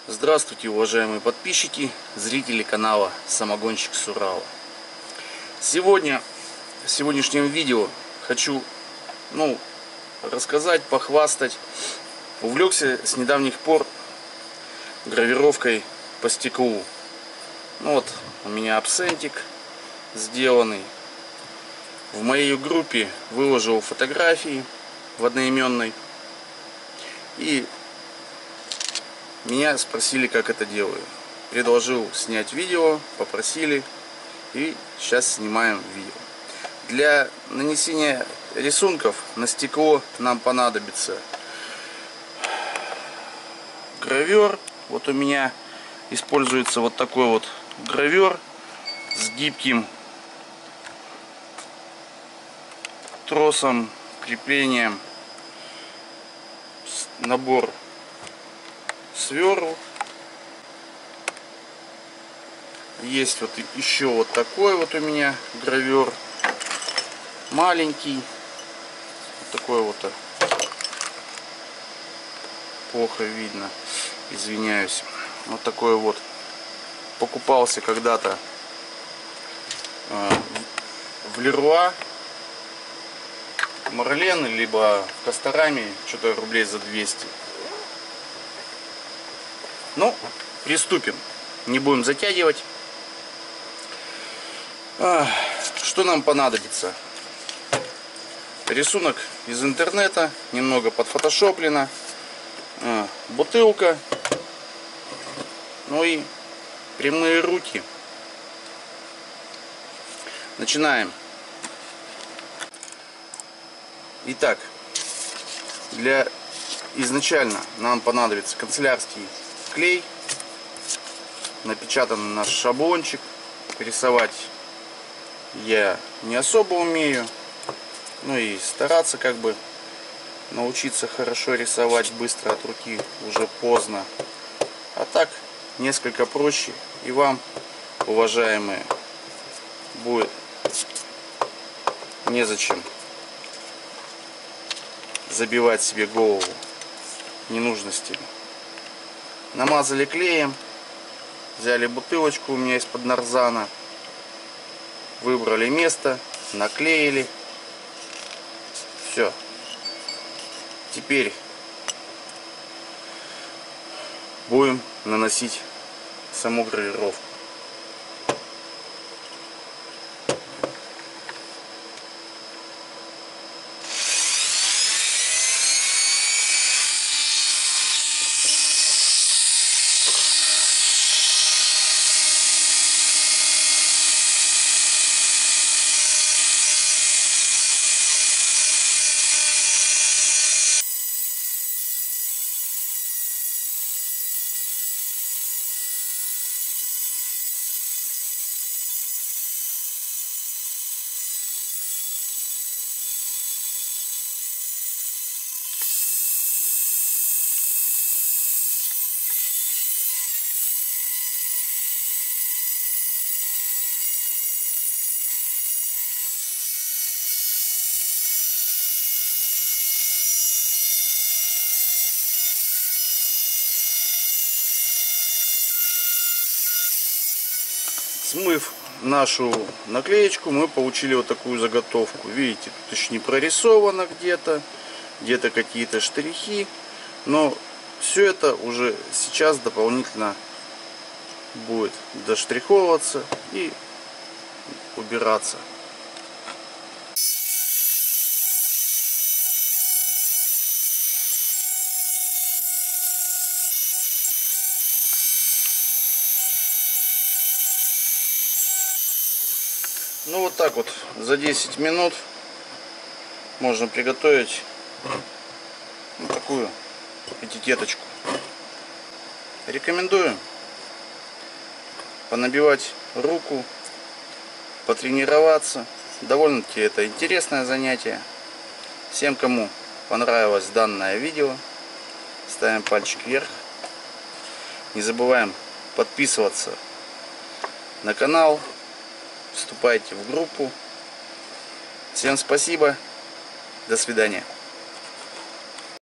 Здравствуйте, уважаемые подписчики, зрители канала Самогонщик с Урала. В сегодняшнем видео хочу рассказать, похвастать. Увлекся с недавних пор гравировкой по стеклу. У меня абсентик сделанный. В моей группе выложил фотографии в одноименной. И меня спросили, как это делаю. Предложил снять видео, попросили. И сейчас снимаем видео. Для нанесения рисунков на стекло нам понадобится гравер. Вот у меня используется вот такой вот гравер с гибким тросом, креплением, набор сверл. Есть вот еще вот такой вот у меня гравер, маленький, вот такой вот, плохо видно, извиняюсь. Вот такой вот покупался когда-то в Леруа, Марлен, либо в Костораме, что-то рублей за 200. Приступим, не будем затягивать. Что нам понадобится? Рисунок из интернета, немного подфотошоплено, бутылка, и прямые руки. Начинаем. Итак, изначально нам понадобится канцелярский клей, напечатанный наш шаблончик. Рисовать я не особо умею, и стараться научиться хорошо рисовать быстро от руки уже поздно. А так несколько проще, и вам, уважаемые, будет незачем забивать себе голову ненужностями. Намазали клеем, взяли бутылочку у меня из-под нарзана, выбрали место, наклеили. Все. Теперь будем наносить саму гравировку. Смыв нашу наклеечку, мы получили вот такую заготовку. Видите, тут еще не прорисовано где-то какие-то штрихи, но все это уже сейчас дополнительно будет доштриховываться и убираться. Вот так вот за 10 минут можно приготовить такую этикеточку. Рекомендую понабивать руку, потренироваться. Довольно-таки это интересное занятие. Всем, кому понравилось данное видео, ставим пальчик вверх. Не забываем подписываться на канал. Вступайте в группу. Всем спасибо. До свидания.